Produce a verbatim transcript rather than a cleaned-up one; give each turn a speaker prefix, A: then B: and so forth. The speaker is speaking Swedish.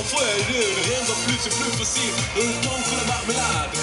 A: får jag ju nu. Det händer plus och plus och sill. Runt om full av marmelad.